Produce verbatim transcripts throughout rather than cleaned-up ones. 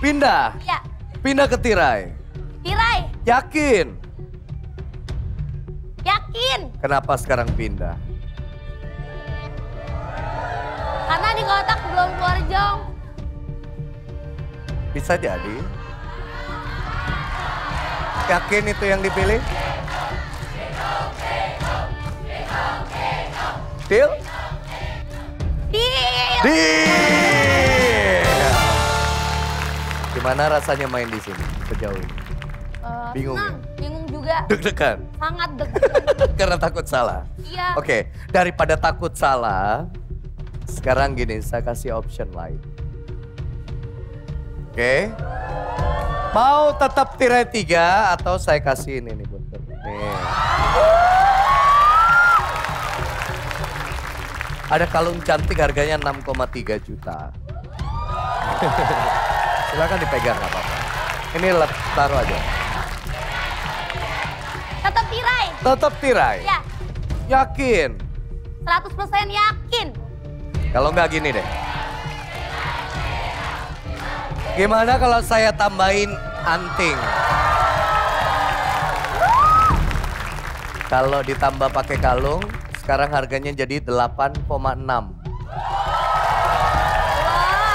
Pindah? Iya. Pindah ke tirai? Tirai. Yakin? Yakin. Kenapa sekarang pindah? Karena di kotak belum keluar jong. Bisa jadi. Yakin itu yang dipilih? Deal? Deal. Deal. Gimana rasanya main di sini sejauh ini? Uh, Bingung senang. ya? Bingung juga. Deg-degan? Sangat deg-degan. Karena takut salah? Iya. Oke, daripada takut salah, sekarang gini, saya kasih option lain. Oke. Mau tetap tirai tiga atau saya kasih ini nih buat kamu. Nih. Ada kalung cantik harganya enam koma tiga juta. Silakan dipegang nggak apa-apa. Ini let- taruh aja. Tetap tirai. Tetap tirai. Ya. Yakin? seratus persen yakin. Kalau nggak gini deh. Gimana kalau saya tambahin anting? Kalau ditambah pakai kalung, sekarang harganya jadi delapan koma enam. Wah.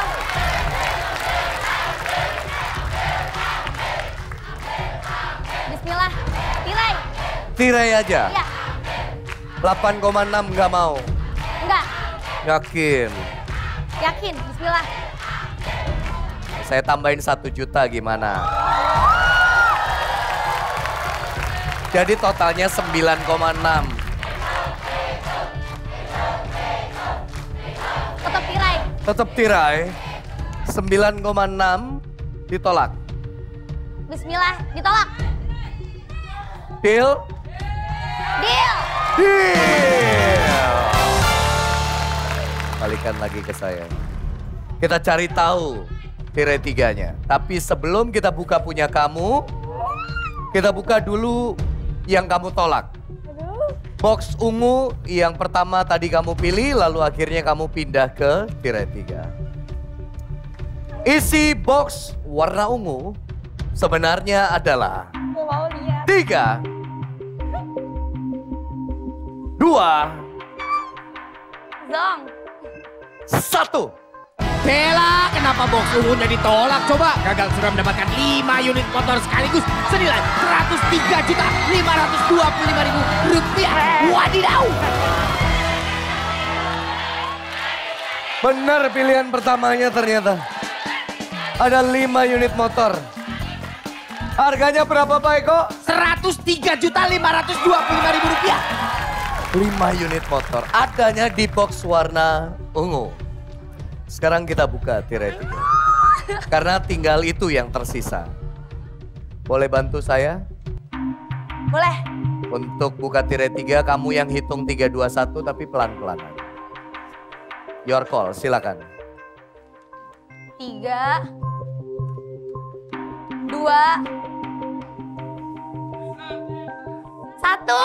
Bismillah. Tirai. Tirai aja. Iya. delapan koma enam nggak mau. Enggak. Yakin? Yakin. Bismillah. Saya tambahin satu juta gimana? Jadi totalnya sembilan koma enam. Tetap tirai. Tetap tirai. sembilan koma enam ditolak. Bismillah. Ditolak. Deal? Deal. Deal. Balikan lagi ke saya. Kita cari tahu tirai tiganya. Tapi sebelum kita buka punya kamu, kita buka dulu yang kamu tolak. Box ungu yang pertama tadi kamu pilih, lalu akhirnya kamu pindah ke tirai tiga. Isi box warna ungu sebenarnya adalah Mau lihat. tiga, dua, Zong. satu. Bella, kenapa box ungunya ditolak? Coba gagal sudah mendapatkan lima unit motor sekaligus senilai seratus tiga juta lima ratus dua puluh lima ribu rupiah. Wadidaw! Benar pilihan pertamanya ternyata. Ada lima unit motor. Harganya berapa Pak Eko? seratus tiga juta lima ratus dua puluh lima ribu rupiah. lima unit motor. Adanya di box warna ungu. Sekarang kita buka tirai tiga. Karena tinggal itu yang tersisa. Boleh bantu saya? Boleh. Untuk buka tirai tiga, kamu yang hitung tiga, dua, satu tapi pelan-pelan. Your call, silakan. Tiga. Dua. Satu.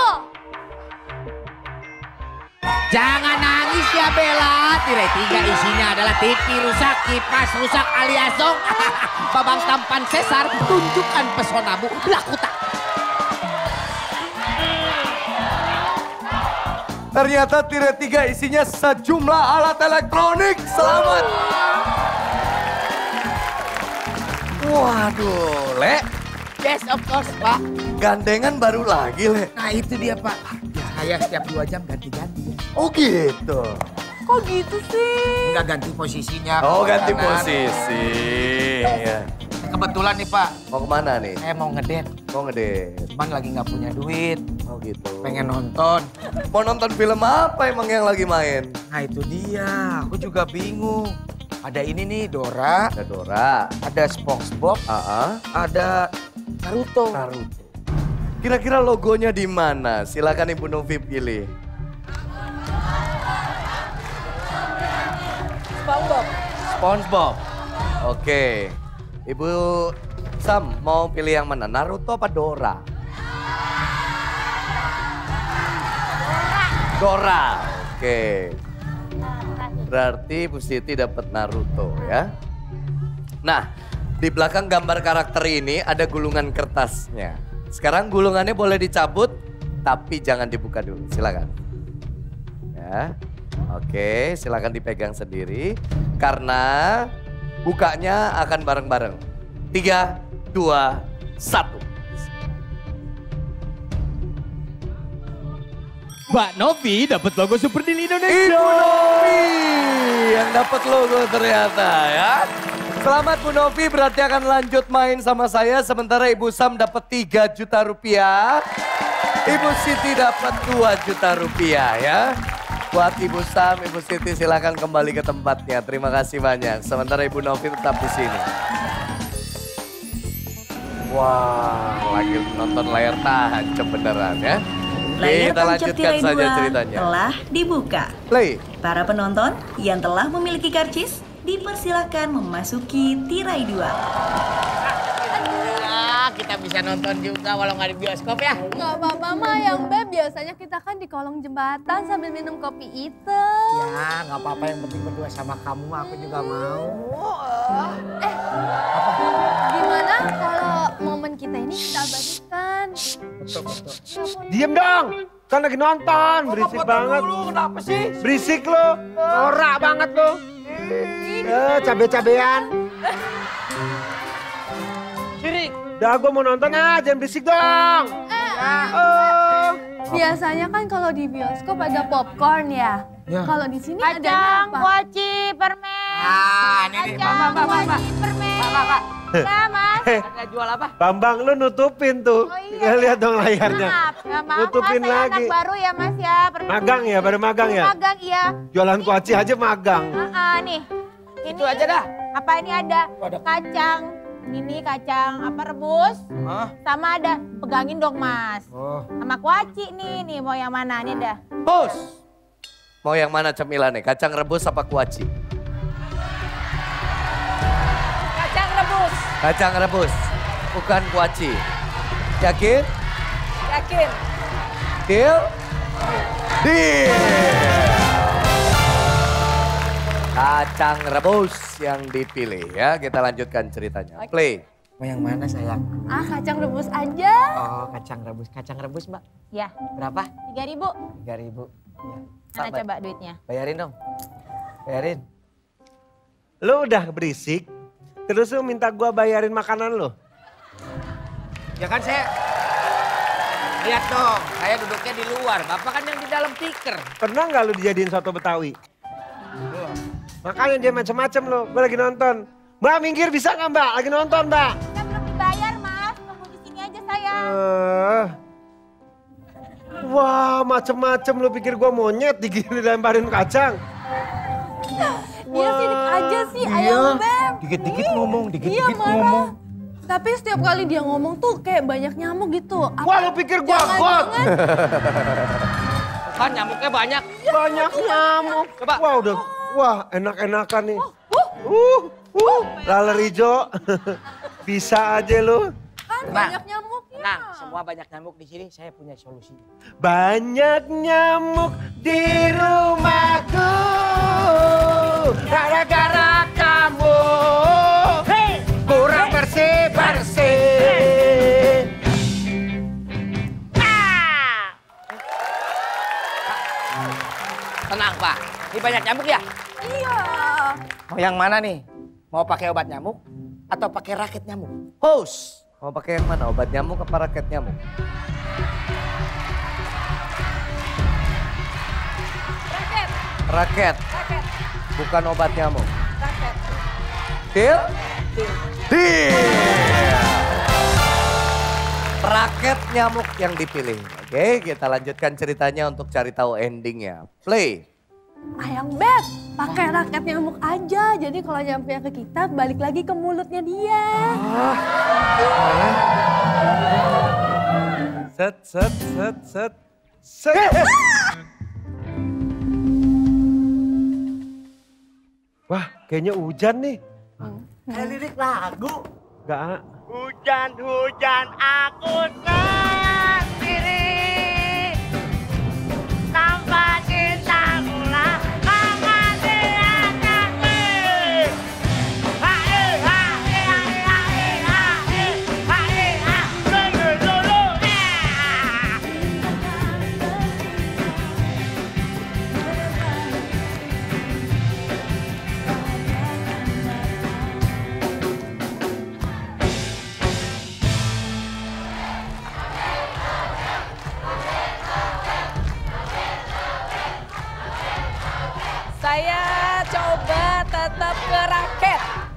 Jangan nangis ya Bella. Tirai tiga isinya adalah T V rusak, kipas rusak alias zong. Babang tampan sesar, tunjukkan pesonamu, laku tak. Ternyata tirai tiga isinya sejumlah alat elektronik. Selamat. Waduh, Le. Yes of course Pak. Gandengan baru lagi, Le. Nah itu dia Pak. Saya setiap dua jam ganti-ganti. Oh gitu. Kok gitu sih? Enggak ganti posisinya. Oh ganti Kanan. posisi. Ya. Kebetulan nih Pak, Mau kemana nih? saya mau ngedate. Mau ngedate. Cuman lagi nggak punya duit. Oh gitu. Pengen nonton. Mau nonton film apa emang yang lagi main? Nah itu dia, aku juga bingung. Ada ini nih Dora, Ada Dora. ada SpongeBob, Aa. ada Naruto. Naruto. Kira-kira logonya di mana? Silakan Ibu Novi pilih. SpongeBob. SpongeBob. Oke. Ibu Sam mau pilih yang mana? Naruto apa Dora? Dora. Oke. Berarti Bu Siti dapat Naruto ya. Nah, Di belakang gambar karakter ini ada gulungan kertasnya. Sekarang gulungannya boleh dicabut, tapi jangan dibuka dulu. Silakan. Ya, oke, silakan dipegang sendiri. Karena bukanya akan bareng-bareng. Tiga, dua, satu. Mbak Novi dapat logo Super Deal Indonesia. Ibu Novi yang dapat logo ternyata ya. Selamat Bu Novi, berarti akan lanjut main sama saya. Sementara Ibu Sam dapat tiga juta rupiah. Ibu Siti dapat dua juta rupiah ya. Buat Ibu Sam, Ibu Siti silakan kembali ke tempatnya. Terima kasih banyak. Sementara Ibu Novi tetap di sini. Wah, lagi nonton layar tancap beneran ya. Layar Kita tancap lanjutkan tirai saja dua ceritanya. telah dibuka. Play. Para penonton yang telah memiliki karcis dipersilahkan memasuki tirai dua. Ah, kita bisa nonton juga walau nggak di bioskop ya. Nggak apa-apa mah, yang Beb biasanya kita kan di kolong jembatan sambil minum kopi hitam. Ya, nggak apa-apa, yang penting berdua sama kamu, aku juga mau. Eh, gimana kalau momen kita ini kita abadikan? Betul, betul. Diem dong, kan lagi nonton, berisik banget. Kenapa sih? Berisik lo, norak banget lo. Eh, cabe-cabean. Sirik. Dah gue mau nonton ah, jangan berisik dong. Oh. Biasanya kan kalau di bioskop ada popcorn ya. Ya. Kalau di sini Kacang, ada apa? kuaci, permen. Ah, ini nih, Kacang, Pak, Pak, Pak, Pak. kuaci, permen. Pak, Pak, Pak. Nah, Mas. Ada jual apa? Bambang lu nutupin tuh. Oh iya, Ya, lihat ya. dong layarnya. Maaf, ya, maaf Nutupin Mas, saya lagi. anak baru ya Mas ya. Permen. Magang ya, pada magang ya. Magang iya. Jualan kuaci aja magang. Ah, ah, nih. Ini Itu aja dah. Apa ini ada Ada. kacang. Ini kacang apa rebus. Hah? Sama ada, pegangin dong Mas. Oh. Sama kuaci nih, nih mau yang mana? Ini ada. Bos, mau yang mana cemilannya? Kacang rebus apa kuaci? Kacang rebus. Kacang rebus, bukan kuaci. Yakin? Yakin? Deal? Deal! Kacang rebus yang dipilih ya. Kita lanjutkan ceritanya. Play. Mau yang mana sayang? Ah, kacang rebus aja. Oh, kacang rebus. Kacang rebus, Mbak. Ya, Berapa? tiga ribu. Tiga ribu. Ya. Mana Pak, coba duitnya? bayarin dong. Bayarin. Lu udah berisik, terus lu minta gua bayarin makanan lu. Ya kan saya... Lihat dong, saya duduknya di luar. Bapak kan yang di dalam tikar. Pernah nggak lu dijadiin soto Betawi? Makanya dia macam-macam lo, gue lagi nonton. Mbak minggir bisa nggak mbak? Lagi nonton mbak. Saya belum dibayar Mas, tunggu di sini aja saya. Eh. Wah macem-macem lu pikir gue monyet digini lemparin kacang. Iya sidik aja sih, iya. ayam Beb. Dikit-dikit ngomong, Iya dikit-dikit marah. ngomong. Tapi setiap kali dia ngomong tuh kayak banyak nyamuk gitu. Apa- Wah lu pikir gue got? Jangan-jangan Kan nyamuknya banyak. Banyak nyamuk. Coba. Wah udah, wah enak-enakan nih. Uh, uh, laler hijau. Bisa aja lu. kan Tenang. banyak nyamuknya. Nah, semua banyak nyamuk di sini, saya punya solusi. Banyak nyamuk di rumahku. Gara-gara kamu. Kurang bersih-bersih. Tenang, Pak. Ini banyak nyamuk ya? Iya. Mau yang mana nih? Mau pakai obat nyamuk atau pakai raket nyamuk? Host, mau pakai yang mana? Obat nyamuk apa raket nyamuk? Raket, Raket, raket, bukan obat nyamuk. raket. Deal? Deal! Raket nyamuk yang dipilih. Oke, kita lanjutkan ceritanya untuk cari tahu endingnya. Play. Ayang Beb, pakai raket nyamuk aja. Jadi kalau nyamuknya ke kita, balik lagi ke mulutnya dia. Set, set, set, set, set. Wah, kayaknya hujan nih. Kayak lirik lagu. Enggak. Hujan-hujan aku sendiri tanpa cinta mula mengasihi hati. Hai hai hai hai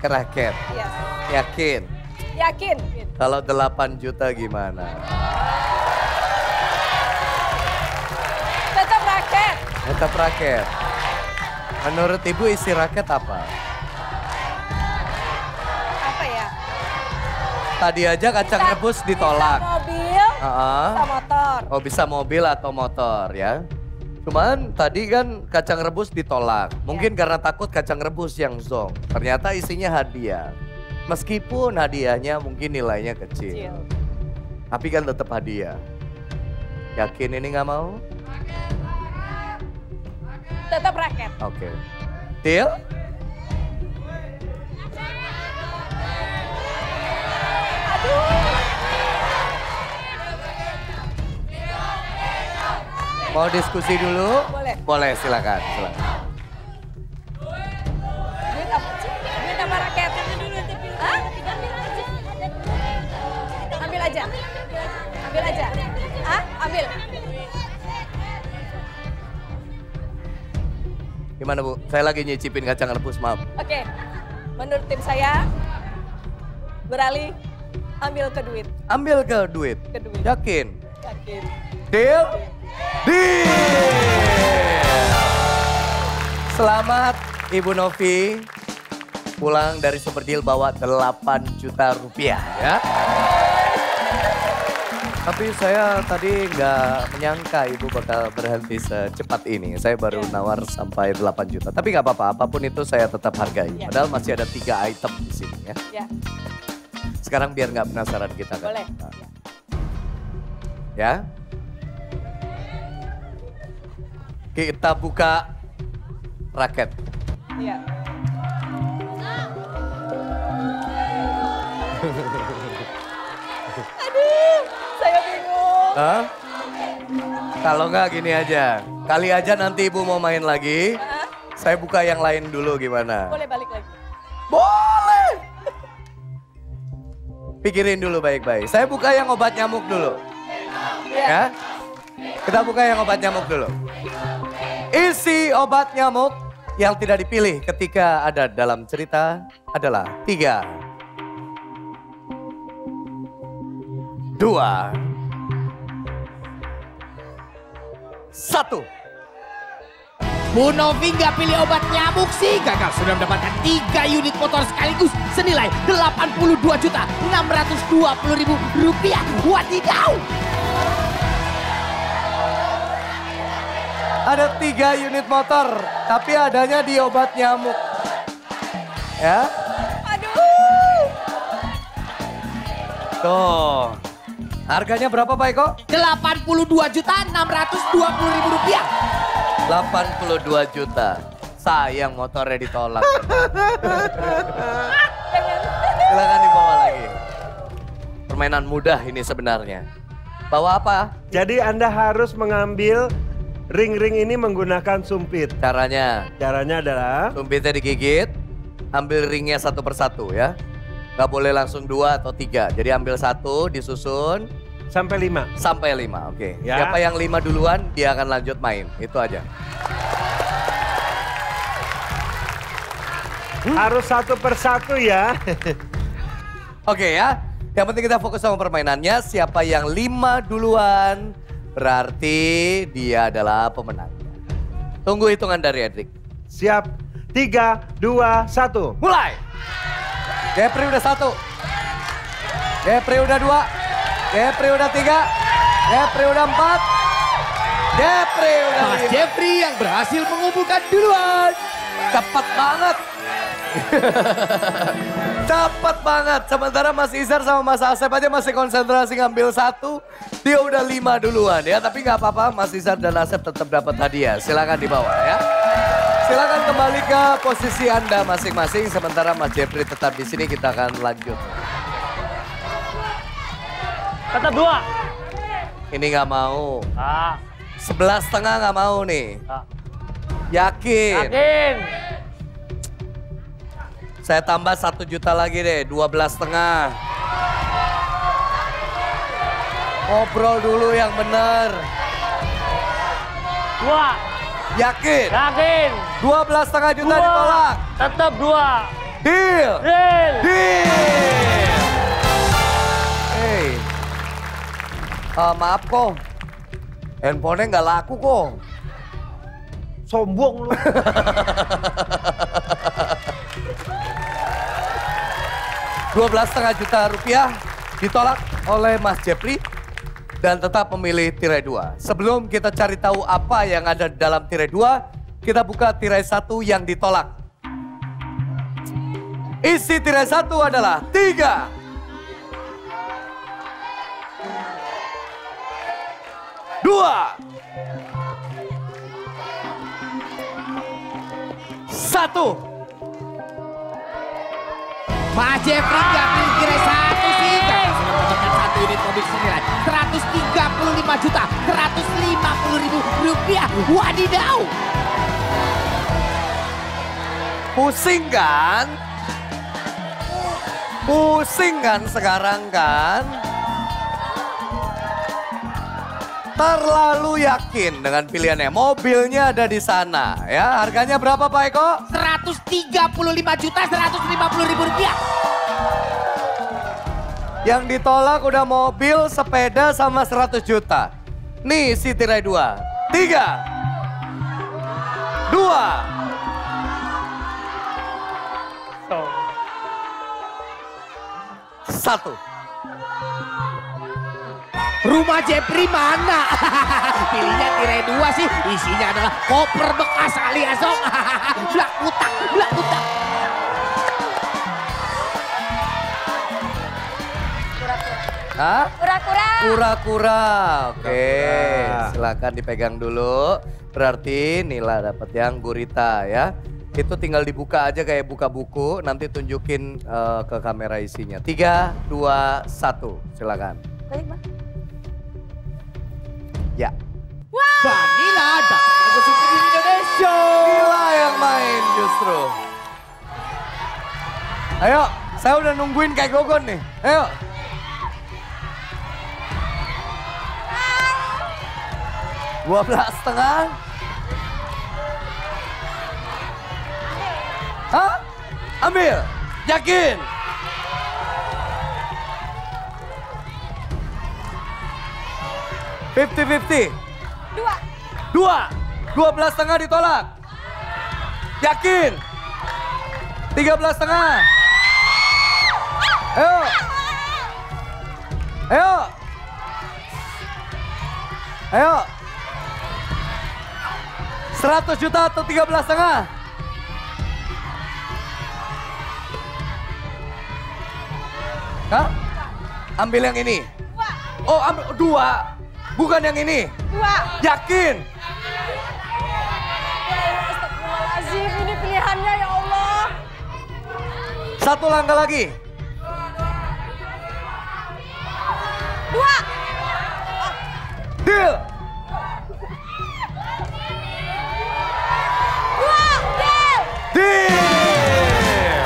pakai raket. Yes. Yakin? Yakin. Kalau delapan juta gimana? Tetap raket. Tetap raket. Menurut ibu isi raket apa? Apa ya? Tadi aja kacang Bisa- rebus bisa ditolak. mobil, Ah. bisa motor. Oh bisa mobil atau motor ya. Cuman tadi kan kacang rebus ditolak. Mungkin karena takut kacang rebus yang zonk. Ternyata isinya hadiah. Meskipun hadiahnya mungkin nilainya kecil. Kecil. Tapi kan tetap hadiah. Yakin ini nggak mau? Tetap raket. Oke. Deal? Mau diskusi dulu? Boleh. Boleh, silakan. silakan. Duit apa sih? Duit apa raket? Hah? Ambil aja. Ambil aja. Hah? Ambil. Gimana Bu? Saya lagi nyicipin kacang rebus, maaf. Oke. Menurut tim saya, beralih ambil ke duit. Ambil ke duit. Ke duit. Yakin? Yakin. Deal? Deal! Selamat Ibu Novi pulang dari Super Deal bawa delapan juta rupiah ya. Tapi saya tadi nggak menyangka Ibu bakal berhenti secepat ini. Saya baru nawar sampai delapan juta. Tapi nggak apa-apa, apapun itu saya tetap hargai. Ya. Padahal masih ada tiga item di sini ya. Ya, Sekarang biar nggak penasaran kita kan. boleh. Ya. Kita buka raket. Iya. Aduh, saya bingung. Hah? Kalau nggak gini aja. Kali aja nanti Ibu mau main lagi. Hah? Saya buka yang lain dulu gimana? Boleh balik lagi. Boleh. Pikirin dulu baik-baik. Saya buka yang obat nyamuk dulu. Iya. Ya. Kita buka yang obat nyamuk dulu. Isi obat nyamuk yang tidak dipilih ketika ada dalam cerita adalah tiga, dua, satu. Bu Novi nggak pilih obat nyamuk sih, gagal sudah mendapatkan tiga unit motor sekaligus senilai delapan puluh dua juta enam ratus dua puluh ribu rupiah. Wadidaw! Ada tiga unit motor, tapi adanya di obat nyamuk. Ya, Aduh. tuh. Harganya berapa Pak Eko? delapan puluh dua juta enam ratus dua puluh ribu rupiah. delapan puluh dua juta. Sayang motornya ditolak. Silakan dibawa lagi. Permainan mudah ini sebenarnya. Bawa apa? Jadi Anda harus mengambil ring-ring ini menggunakan sumpit. Caranya, Caranya adalah sumpitnya digigit, ambil ringnya satu persatu ya. Gak boleh langsung dua atau tiga. Jadi ambil satu, disusun sampai lima. sampai lima. Oke. Ya. Siapa yang lima duluan, dia akan lanjut main. Itu aja. Harus satu persatu ya. Oke ya. Yang penting kita fokus sama permainannya. Siapa yang lima duluan, berarti dia adalah pemenangnya. Tunggu hitungan dari Edric. Siap. Tiga, dua, satu. Mulai. Jeffrey udah satu. Jeffrey udah dua. Jeffrey udah tiga. Jeffrey udah empat. Jeffrey udah Mas lima. Jeffrey yang berhasil mengumpulkan duluan. Cepet banget. Cepet banget. Sementara Mas Izar sama Mas Asep aja masih konsentrasi ngambil satu. Dia udah lima duluan ya. Tapi nggak apa-apa, Mas Izar dan Asep tetap dapat hadiah. Silakan dibawa ya. Silakan kembali ke posisi Anda masing-masing. Sementara Mas Jeffrey tetap di sini, kita akan lanjut. Tetap dua. Ini nggak mau. Ah, Sebelas setengah nggak mau nih. ah. Yakin? Yakin. Saya tambah satu juta lagi deh, dua belas setengah. Ngobrol dulu yang bener. Dua. Yakin? Yakin. dua belas setengah juta Dua. ditolak. Tetap dua. Deal. Deal. Deal. Hey. Ah, maaf kok. Handphonenya nggak laku kok. Sombong lu. dua belas setengah juta rupiah ditolak oleh Mas Jepri dan tetap memilih tirai dua. Sebelum kita cari tahu apa yang ada di dalam tirai dua, kita buka tirai satu yang ditolak. Isi tirai satu adalah tiga. Dua. Satu. Mas Jeffrey nggak pilih tirai satu sih. Gagal sudah mendapatkan satu unit mobil senilai seratus tiga puluh lima juta seratus lima puluh ribu rupiah. Wadidaw. Pusing kan? Pusing kan sekarang kan? Terlalu yakin dengan pilihannya. Mobilnya ada di sana ya. Harganya berapa Pak Eko? seratus tiga puluh lima juta seratus lima puluh ribu rupiah. Yang ditolak udah mobil, sepeda sama seratus juta. Nih si tirai dua. Tiga. Dua. Satu. Rumah Jepri mana? Pilihnya tirai dua sih. Isinya adalah koper bekas alias Song. Blak utak, blak utak. Hah? Kura-kura. Kura-kura. Oke, silakan dipegang dulu. Berarti Nila dapat yang gurita ya. Itu tinggal dibuka aja kayak buka buku. Nanti tunjukin uh, ke kamera isinya. Tiga, dua, satu. Silakan. Balik, Bang. Ya. Vanilla dapat lagu super di Indonesia. Nila yang main justru. Ayo, saya udah nungguin kayak Gogon nih. Ayo. Dua belas setengah. Hah? Ambil. Yakin? Fifty fifty. Dua. Dua. Dua belas setengah ditolak. Yakin? Tiga belas setengah. Ayo. Ayo. Ayo. Seratus juta atau tiga belas setengah? Hah? Ambil yang ini. Oh, ambil dua. Bukan yang ini. Dua. Yakin? Astagfirullahaladzim, ini pilihannya ya Allah. Satu langkah lagi. Dua. Deal. Dua. Deal. Deal.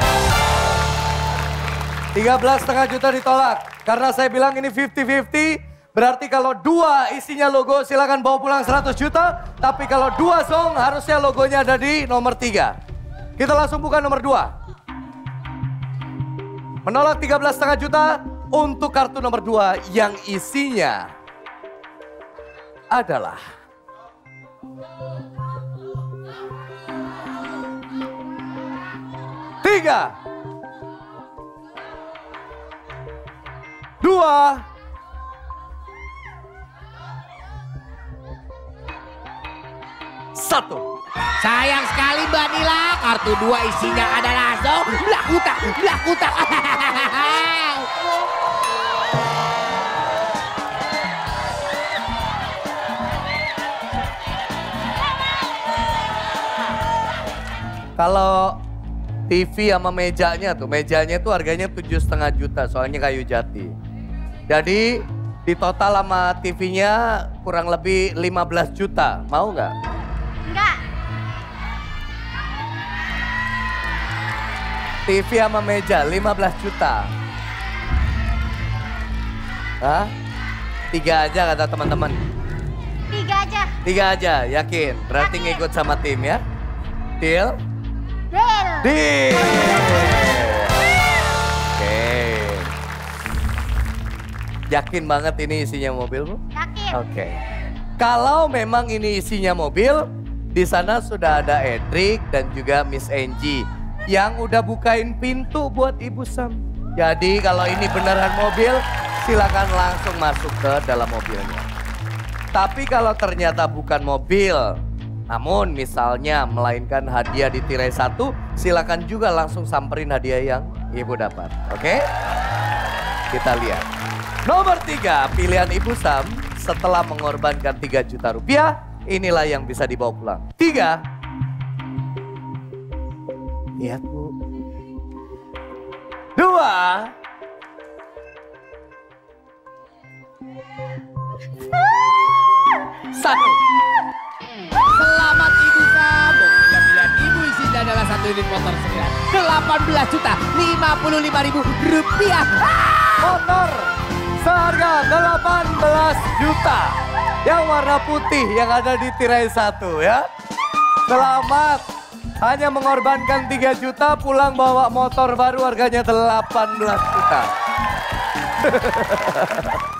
tiga belas setengah juta ditolak. Karena saya bilang ini fifty fifty. Berarti kalau dua isinya logo silakan bawa pulang seratus juta. Tapi kalau dua song harusnya logonya ada di nomor tiga. Kita langsung buka nomor dua. Menolak tiga belas setengah juta untuk kartu nomor dua yang isinya adalah tiga, dua, satu. Sayang sekali Mbak Nila, kartu dua isinya adalah Song. Blak utak, blak utak. Kalau T V sama mejanya tuh, mejanya tuh harganya tujuh setengah juta soalnya kayu jati. Jadi di total sama T V-nya kurang lebih lima belas juta. Mau nggak? Enggak. T V sama meja lima belas juta. Hah? Tiga aja kata teman-teman. Tiga aja. Tiga aja, yakin? Berarti Yakin. ngikut sama tim ya? Deal? Deal. Deal. Yakin banget ini isinya mobil, Bu? Yakin. Oke. Kalau memang ini isinya mobil, di sana sudah ada Edric dan juga Miss Angie yang udah bukain pintu buat Ibu Sam. Jadi kalau ini beneran mobil, silakan langsung masuk ke dalam mobilnya. Tapi kalau ternyata bukan mobil, namun misalnya melainkan hadiah di tirai satu, silakan juga langsung samperin hadiah yang Ibu dapat. Oke? Kita lihat. Nomor tiga, pilihan Ibu Sam setelah mengorbankan tiga juta rupiah, inilah yang bisa dibawa pulang. Tiga. Lihat, Bu. Dua. Satu. Selamat Ibu Sam. Dan pilihan Ibu isinya adalah satu unit motor senilai delapan belas juta lima puluh lima ribu rupiah. Motor seharga delapan belas juta. Yang warna putih yang ada di tirai satu ya. Selamat. Hanya mengorbankan tiga juta, pulang bawa motor baru harganya delapan belas juta.